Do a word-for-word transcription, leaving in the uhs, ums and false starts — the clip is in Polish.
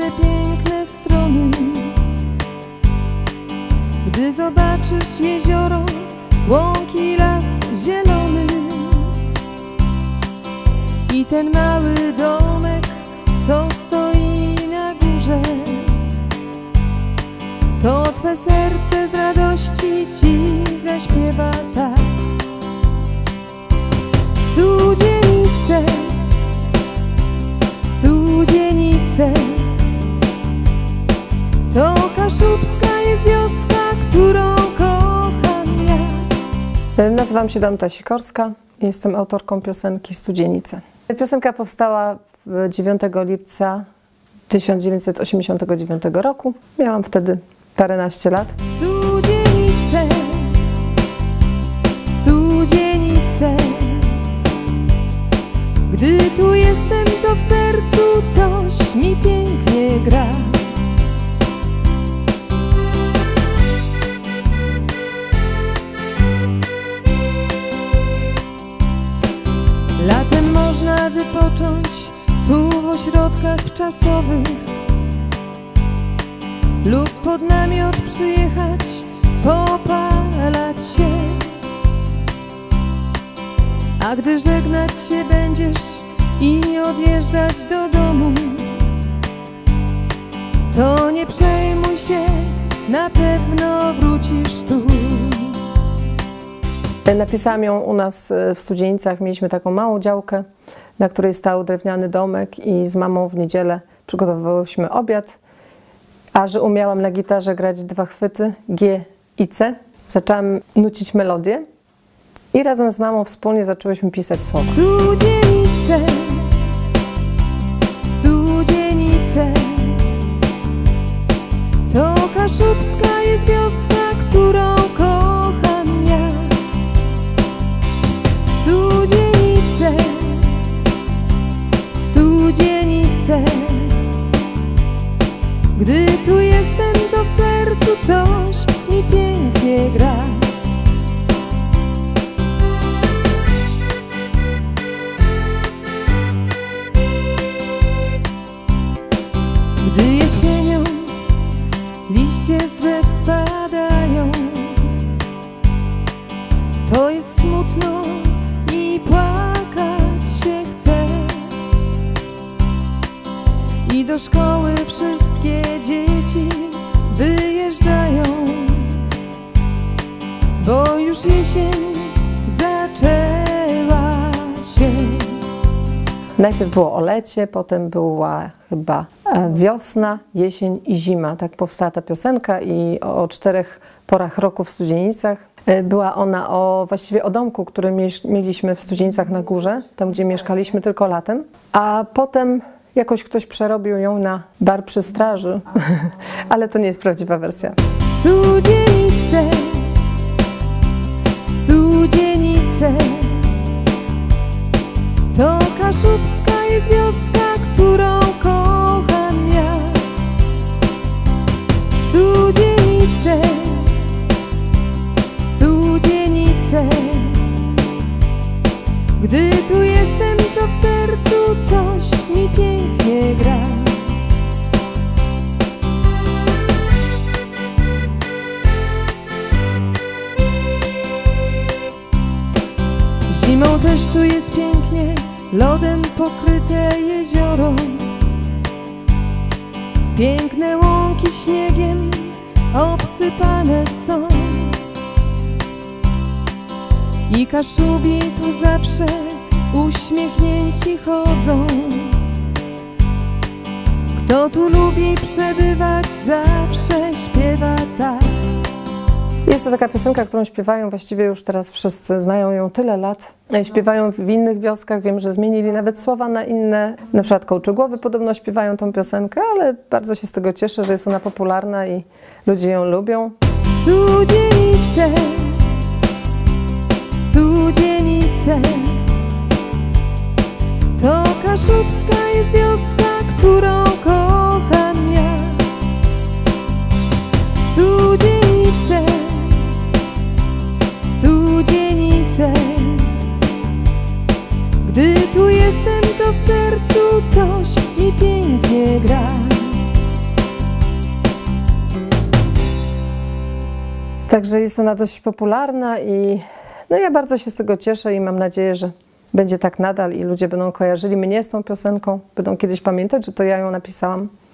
piękne strony. Gdy zobaczysz jezioro, łąki, las zielony i ten mały domek, co stoi na górze, to twe serce z radości ci zaśpiewa tak. Studzienice, Studzienice, to kaszubska jest wioska, którą kocham ja. Nazywam się Danuta Sikorska i jestem autorką piosenki Studzienice. Piosenka powstała dziewiątego lipca tysiąc dziewięćset osiemdziesiątego dziewiątego roku. Miałam wtedy paręnaście lat. Studzienice, Studzienice, gdy tu jestem, to w sercu coś mi pięknie gra. Latem można wypocząć tu w ośrodkach czasowych lub pod namiot przyjechać, popalać się. A gdy żegnać się będziesz i odjeżdżać do domu, to nie przejmuj się, na pewno wrócisz tu. Napisałam ją u nas w Studzienicach. Mieliśmy taką małą działkę, na której stał drewniany domek i z mamą w niedzielę przygotowywałyśmy obiad. A że umiałam na gitarze grać dwa chwyty, G i C, zaczęłam nucić melodię i razem z mamą wspólnie zaczęłyśmy pisać słowa. Studzienice, Studzienice, to kaszubska jest wioska, którą kocham ja. Studzienice, Studzienice, gdy tu jestem, to w sercu coś mi pięknie gra. Gdy jesienią liście z drzew spadają, to jest smutno i płakać się chce. I do szkoły wszystkie dzieci wyjeżdżają, bo już jesień zaczęła się. Najpierw było o lecie, potem była chyba wiosna, jesień i zima. Tak powstała ta piosenka i o czterech porach roku w Studzienicach. Była ona o, właściwie o domku, który mieliśmy w Studzienicach na górze, tam gdzie mieszkaliśmy tylko latem. A potem jakoś ktoś przerobił ją na bar przy straży, ale to nie jest prawdziwa wersja. Studzienice, Studzienice, to kaszubska jest wioska, którą kocham ja. Studzienice, Studzienice, gdy tu jestem, to w sercu coś mi pięknie gra. Zimą też tu jest pięknie, lodem pokryte jezioro, piękne łąki śniegiem obsypane są. I Kaszubi tu zawsze uśmiechnięci chodzą. Kto tu lubi przebywać, zawsze śpiewa tak. Jest to taka piosenka, którą śpiewają właściwie już teraz wszyscy, znają ją tyle lat. Śpiewają w innych wioskach, wiem, że zmienili nawet słowa na inne. Na przykład Kołczygłowy podobno śpiewają tą piosenkę, ale bardzo się z tego cieszę, że jest ona popularna i ludzie ją lubią. Studzienice, Studzienice, to kaszubska jest wioska, którą kocham ja. Studzienice, Studzienice, gdy tu jestem, to w sercu coś mi pięknie gra. Także jest ona dość popularna i no ja bardzo się z tego cieszę i mam nadzieję, że będzie tak nadal i ludzie będą kojarzyli mnie z tą piosenką, będą kiedyś pamiętać, że to ja ją napisałam.